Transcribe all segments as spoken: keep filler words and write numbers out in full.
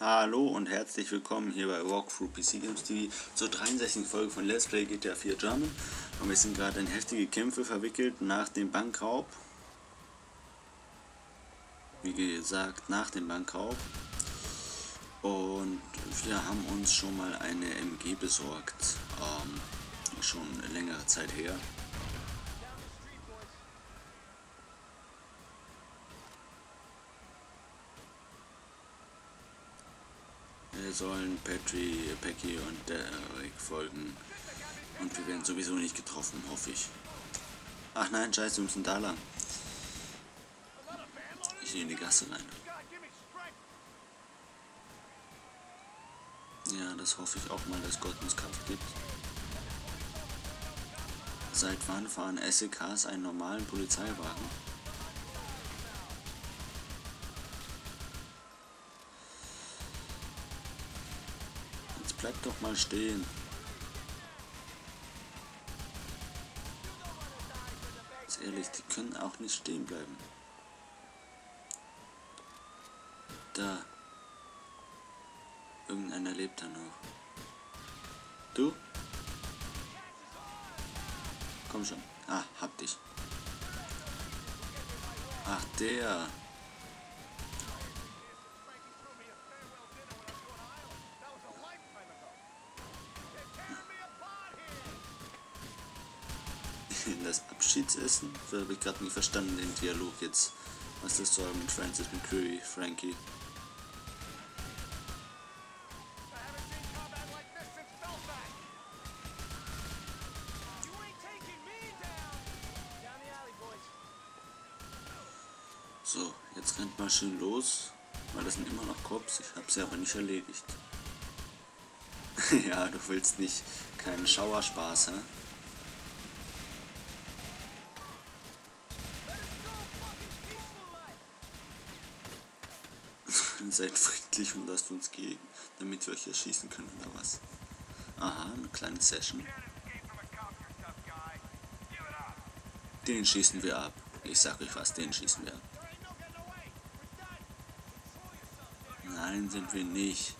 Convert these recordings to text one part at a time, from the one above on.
Hallo und herzlich willkommen hier bei Walkthrough P C Games T V zur dreiundsechzigsten Folge von Let's Play G T A vier German. Und wir sind gerade in heftige Kämpfe verwickelt nach dem Bankraub. Wie gesagt, nach dem Bankraub. Und wir haben uns schon mal eine M G besorgt. Ähm, schon längere Zeit her. Wir sollen Patry, Pecky und Derek folgen. Und wir werden sowieso nicht getroffen, hoffe ich. Ach nein, scheiße, wir müssen da lang. Ich gehe in die Gasse rein. Ja, das hoffe ich auch mal, dass Gott uns Kraft gibt. Seit wann fahren S E Ks einen normalen Polizeiwagen? Jetzt bleib doch mal stehen. Ganz ehrlich, die können auch nicht stehen bleiben. Da. Irgendeiner lebt da noch. Du? Komm schon. Ah, hab dich. Ach, der. Das Abschiedsessen? Das habe ich gerade nicht verstanden, den Dialog jetzt. Was das soll mit Francis McCreary, Frankie. So, jetzt rennt mal schön los, weil das sind immer noch Cops. Ich habe sie aber nicht erledigt. Ja, du willst nicht keinen Schauerspaß, hä? Seid friedlich und lasst uns gehen, damit wir euch erschießen können oder was? Aha, eine kleine Session. Den schießen wir ab. Ich sag euch was, den schießen wir ab. Nein, sind wir nicht.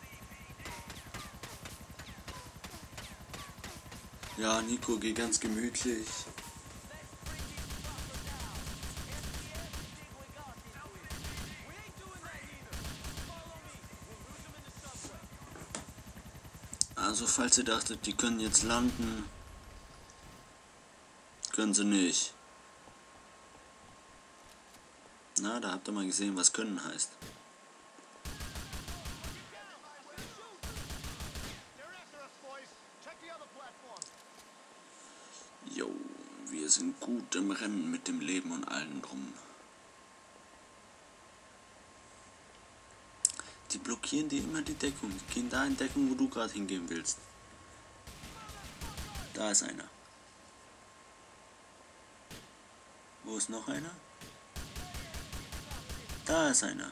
Ja, Nico, geh ganz gemütlich. Also falls ihr dachtet, die können jetzt landen, können sie nicht. Na, da habt ihr mal gesehen, was können heißt. Jo, wir sind gut im Rennen mit dem Leben und allen drum. Die blockieren dir immer die Deckung. Die gehen da in Deckung, wo du gerade hingehen willst. Da ist einer. Wo ist noch einer? Da ist einer.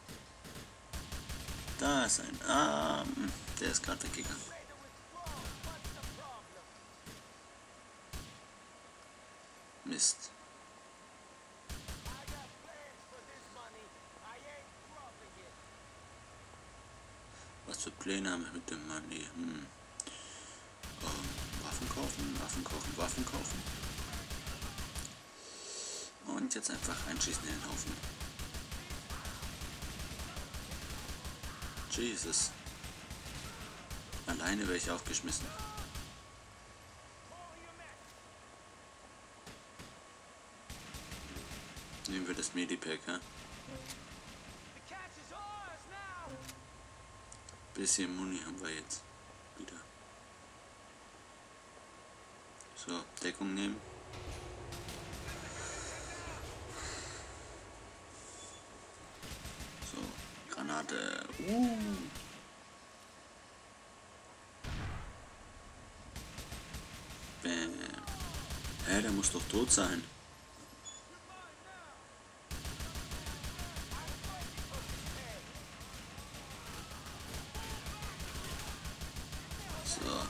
Da ist einer. Ah, der ist gerade weggegangen. Mist. Was für Pläne haben wir mit dem Money? Hm. Um, Waffen kaufen, Waffen kaufen, Waffen kaufen. Und jetzt einfach einschießen in den Haufen. Jesus. Alleine wäre ich aufgeschmissen. Nehmen wir das Medipack, ja? Bisschen Muni haben wir jetzt wieder. So, Deckung nehmen. So, Granate. Uh. Bäm. Hä, der muss doch tot sein. So.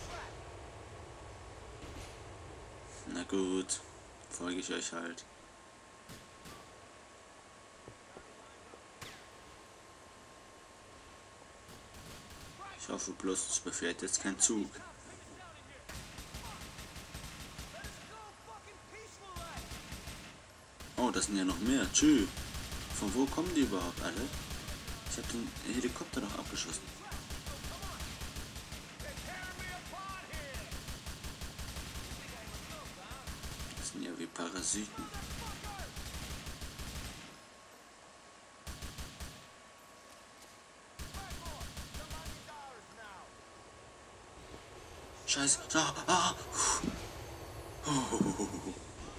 Na gut, folge ich euch halt. Ich hoffe bloß, es befährt jetzt kein Zug. Oh, das sind ja noch mehr. Tschüss. Von wo kommen die überhaupt alle? Ich habe den Helikopter doch abgeschossen. Das sind ja wie Parasiten. Scheiße. Ah, ah. Oh, oh, oh, oh.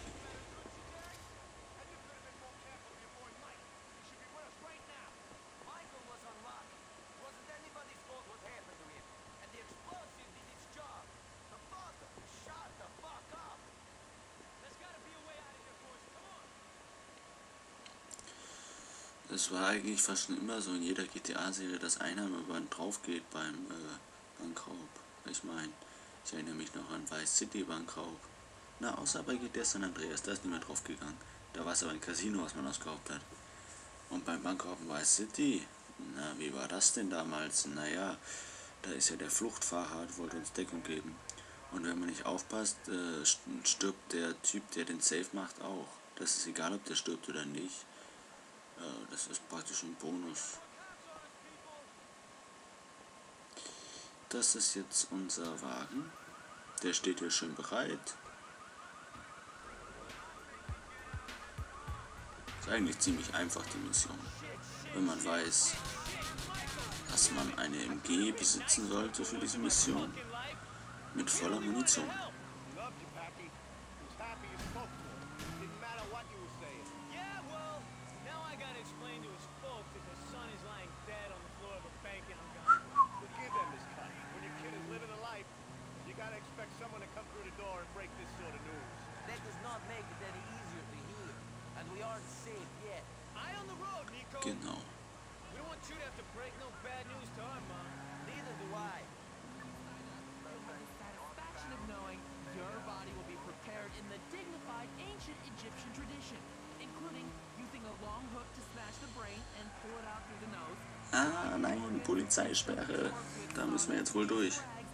Es war eigentlich fast schon immer so in jeder G T A-Serie, dass einer über drauf geht beim äh, Bankraub. Ich meine, ich erinnere mich noch an Vice City Bankraub. Na, außer bei G T A San Andreas, da ist niemand drauf gegangen. Da war es aber ein Casino, was man ausgeraubt hat. Und beim Bankraub in Vice City, na, wie war das denn damals? Naja, da ist ja der Fluchtfahrer, wollte uns Deckung geben. Und wenn man nicht aufpasst, äh, stirbt der Typ, der den Safe macht, auch. Das ist egal, ob der stirbt oder nicht. Das ist praktisch ein Bonus. Das ist jetzt unser Wagen. Der steht hier schön bereit. Ist eigentlich ziemlich einfach die Mission. Wenn man weiß, dass man eine M G besitzen sollte für diese Mission. Mit voller Munition. Genau. Ah, nein, Polizeisperre. Da müssen wir jetzt wohl durch.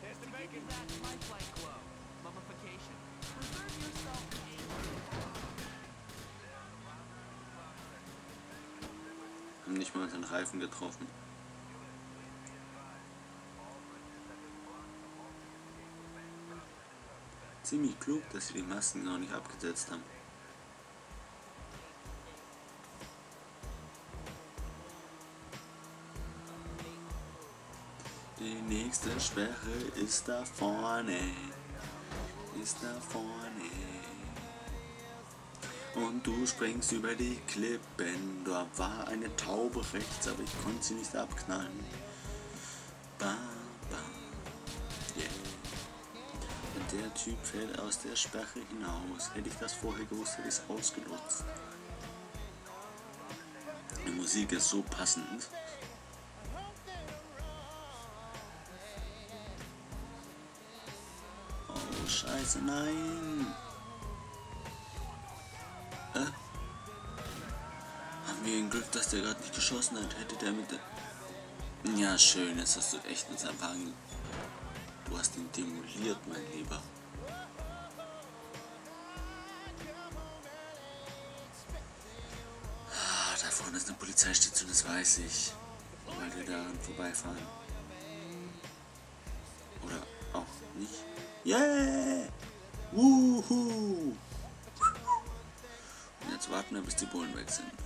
Haben nicht mal unseren Reifen getroffen. Ziemlich klug, dass sie die Masken noch nicht abgesetzt haben. Die nächste Sperre ist da vorne. Ist da vorne. Und du springst über die Klippen. Da war eine Taube rechts, aber ich konnte sie nicht abknallen. Ba, ba. Yeah. Und der Typ fällt aus der Sperre hinaus. Hätte ich das vorher gewusst, hätte ich es ausgenutzt. Die Musik ist so passend. Oh, Scheiße, nein! Äh? Haben wir ein Glück, dass der gerade nicht geschossen hat. Hätte der mit der... Ja, schön, jetzt hast du echt mit seinem Wagen... Du hast ihn demoliert, mein Lieber. Ah, da vorne ist eine Polizeistation, das weiß ich. Weil wir daran vorbeifahren. Oder auch nicht. Yeah! Wuhu! Und jetzt warten wir, bis die Bullen weg sind.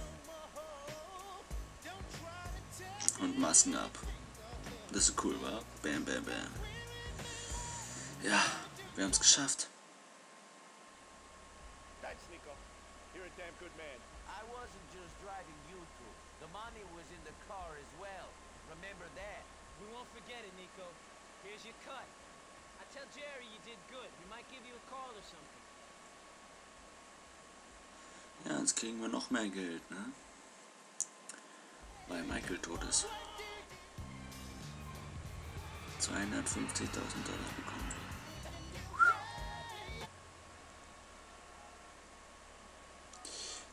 Und Masken ab. Das ist cool, wa? Bam, bam, bam. Ja, wir haben es geschafft. Thanks, Nico. You're a damn good man. I wasn't just driving you two. The money was in the car as well. Remember that? We won't forget it, Nico. Here's your cut. I tell Jerry you did good. He might give you a call or something. Ja, jetzt kriegen wir noch mehr Geld, ne? Weil Michael tot ist. zweihundertfünfzigtausend Dollar bekommen.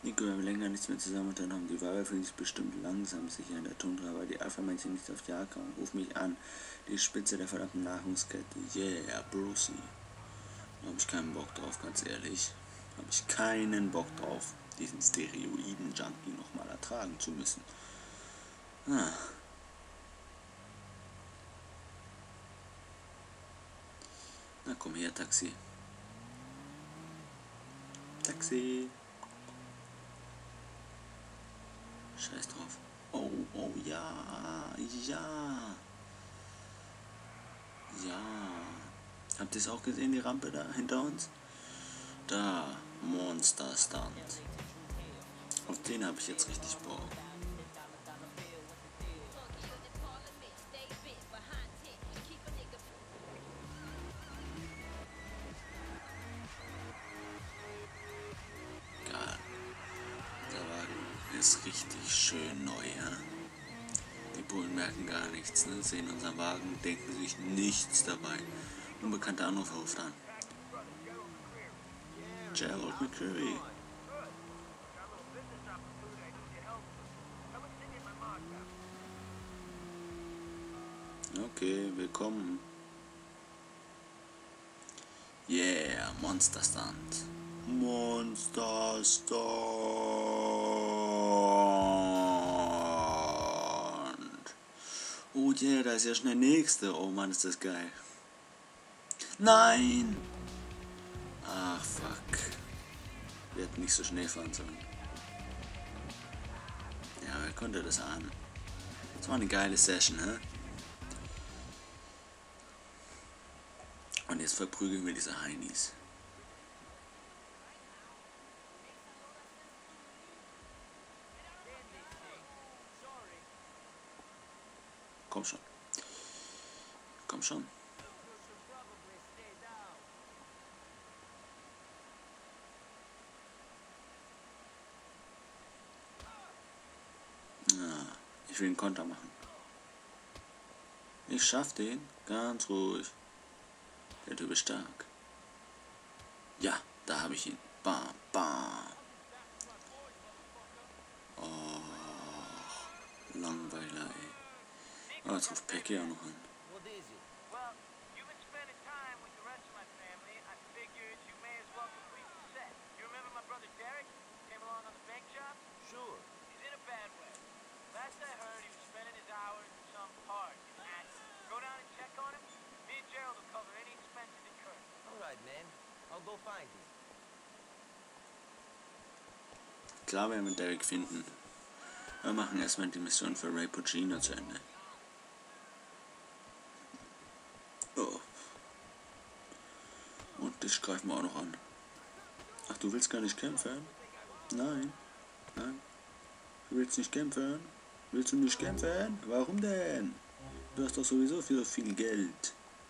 Nico, wir haben länger nichts mehr zusammen unternommen. Die Wahl fühlt sich bestimmt langsam sicher in der Tundra, weil die Alpha-Männchen nicht auf die Jagd kommen. Ruf mich an. Die Spitze der verdammten Nahrungskette. Yeah, Brucey. Da habe ich keinen Bock drauf, ganz ehrlich. Habe ich keinen Bock drauf, diesen Steroiden-Junkie nochmal ertragen zu müssen. Ah. Na komm her, Taxi. Taxi. Scheiß drauf. Oh, oh, ja, ja. Ja. Habt ihr es auch gesehen, die Rampe da hinter uns? Da, Monster Stunt. Auf den habe ich jetzt richtig Bock. Geil. Der Wagen ist richtig schön neu, ja? Die Bullen merken gar nichts, ne? Sehen unseren Wagen, denken sich nichts dabei. Unbekannter Anrufer ruft an. Gerald McCreary. Okay, willkommen. Yeah, Monster Stunt. Monster Stunt. Oh yeah, da ist ja schon der nächste. Oh Mann, ist das geil. Nein! Ach, fuck. Wir hätten nicht so schnell fahren sollen. Ja, wer konnte das ahnen? Das war eine geile Session, hä? Und jetzt verprügeln wir diese Heinis. Komm schon. Komm schon. Ja, ich will einen Konter machen. Ich schaff den. Ganz ruhig. Der Typ ist stark. Ja, da habe ich ihn. Bam, bam. Oh, Langweiler, ey. Oh, jetzt ruft Pecky auch noch an. What is it? Well, you've been spending time with the rest of my family. I figured you may as well complete the set. You remember my brother Derek? Came along on the bank job? Sure. He's in a bad way. Last I heard, he was spending his hours in some park in Akron. Go down and check on him. Me and Gerald will cover any expenses incurred. All right, man. I'll go find him. Klar werden wir Derek finden. Wir machen erstmal die Mission für Ray Puccino zu Ende. Oh. Und dich greifen wir auch noch an. Ach, du willst gar nicht kämpfen? Nein. Nein. Du willst nicht kämpfen? Willst du nicht kämpfen? Warum denn? Du hast doch sowieso viel, viel Geld.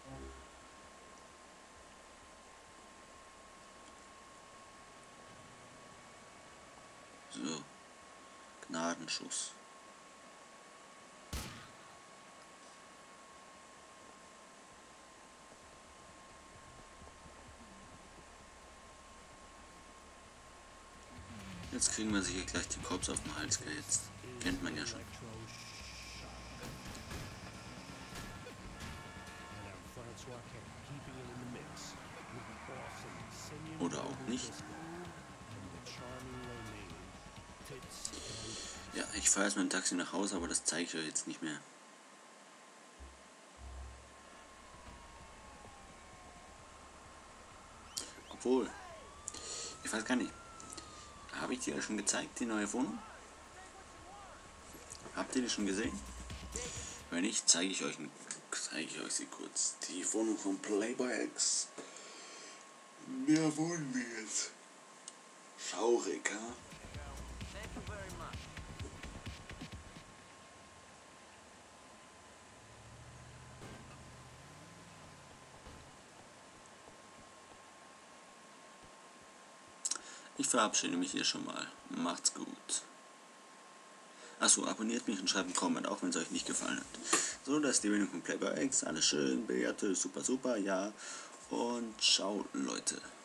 So. Gnadenschuss. Jetzt kriegen wir sicher gleich die Cops auf den Hals gehetzt. Kennt man ja schon. Oder auch nicht. Ja, ich fahre jetzt mit dem Taxi nach Hause, aber das zeige ich euch jetzt nicht mehr. Obwohl, ich weiß gar nicht. Habe ich dir schon gezeigt, die neue Wohnung? Habt ihr die schon gesehen? Wenn nicht, zeige ich euch, zeige ich euch sie kurz. Die Wohnung von Playboy X. Mehr wohnen wir jetzt. Schaurig, ha? Thank you very much. Ich verabschiede mich hier schon mal. Macht's gut. Achso, abonniert mich und schreibt einen Comment, auch wenn es euch nicht gefallen hat. So, das ist die Wohnung von Playboy X. Alles schön, Beate, super, super, ja. Und ciao, Leute.